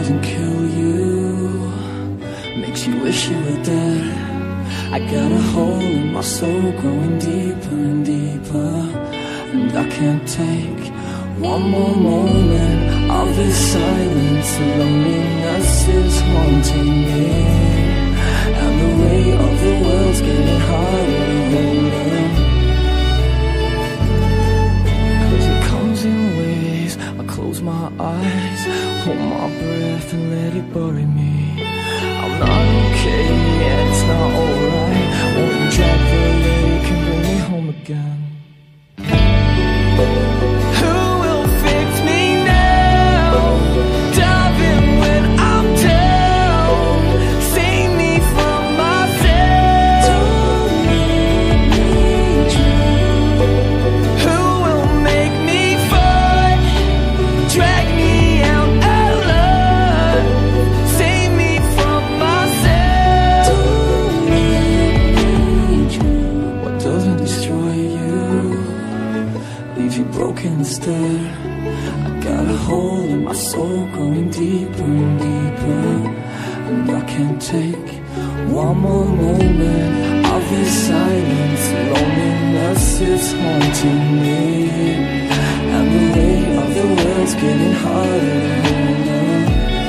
doesn't kill you, makes you wish you were dead. I got a hole in my soul growing deeper and deeper, and I can't take one more moment of this silence. The loneliness is haunting me, and the weight of the world's getting harder to hold on. 'Cause it comes in waves. I close my eyes, hold my breath and let it bury me. I'm not okay, yeah, it's not alright. Won't you drag the lake and bring me home again? Who will fix me now? Dive in when I'm down, save me from myself. Don't make me drown. Who will make me fight? Drag me out alive, save me from myself. Don't make me drown. What doesn't destroy you leaves you broken instead. I got a hole in my soul growing deeper and deeper, and I can't take one more moment of this silence. Loneliness is haunting me, and the weight of the world's getting harder to hold on.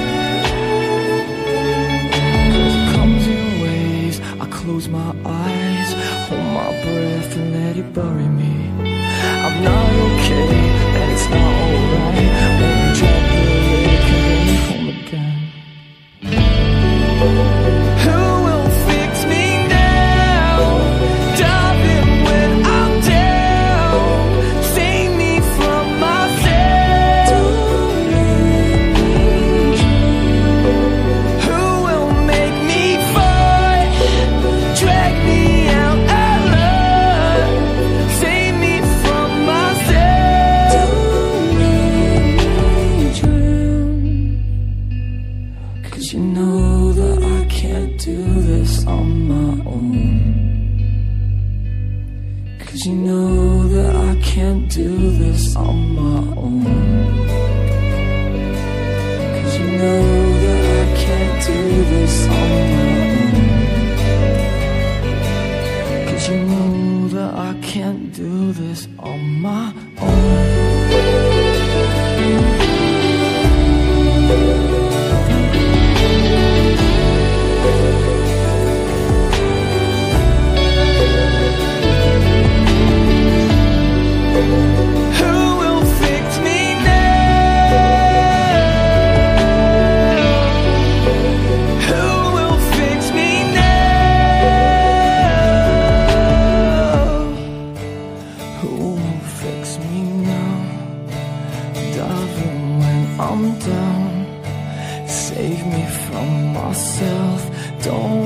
'Cause it comes in waves. I close my eyes, hold my breath and let it bury me. I'm not okay, and it's not alright. When you drag the lake and bring me home again. Who will fix me now? Dive in when I'm down, save me from myself. Don't make me drown. Who will make me fight? Drag me out alive, save me from myself. Don't make me drown. 'Cause you know that I can't do this on my own. 'Cause you know that I can't do this on my own. 'Cause you know that I can't do this on my own. 'Cause you know that I can't do this on my own. Who will fix me now? Who will fix me now? Who will fix me now? Diving when I'm down, save me from myself. Don't